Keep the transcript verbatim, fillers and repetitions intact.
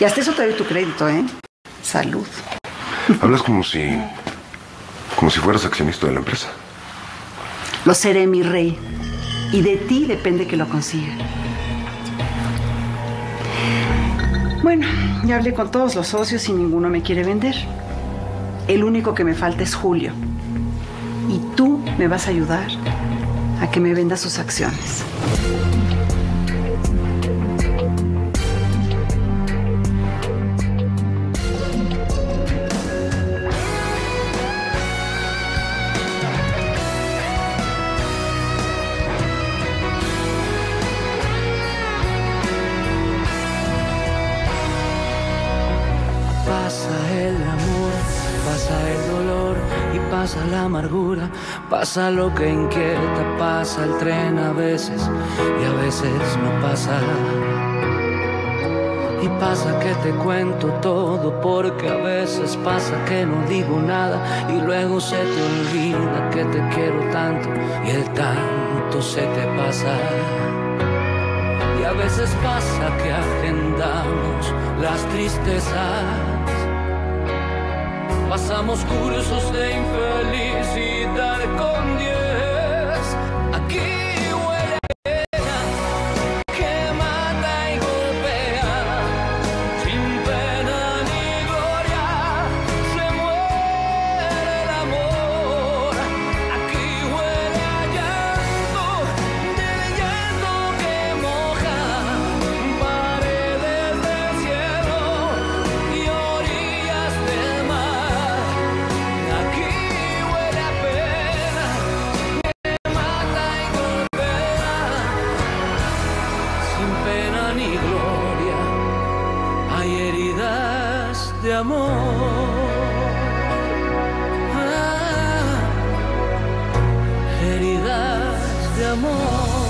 Y hasta eso te doy tu crédito, ¿eh? Salud. Hablas como si... como si fueras accionista de la empresa. Lo seré, mi rey. Y de ti depende que lo consiga. Bueno, ya hablé con todos los socios y ninguno me quiere vender. El único que me falta es Julio. Y tú me vas a ayudar a que me venda sus acciones. Pasa el amor, pasa el dolor y pasa la amargura, pasa lo que inquieta, pasa el tren a veces y a veces no pasa. Y pasa que te cuento todo porque a veces pasa que no digo nada y luego se te olvida que te quiero tanto y el tanto se te pasa. Y a veces pasa que agendamos las tristezas, pasamos cursos de infelicidad con diez. Aquí huele a pena que mata y golpea, sin pena ni gloria se muere el amor. Aquí huele a llanto, del llanto que moja paredes del cielo y orillas del mar. Aquí huele a pena que mata y golpea, sin pena ni gloria hay heridas de amor. Ah, heridas de amor.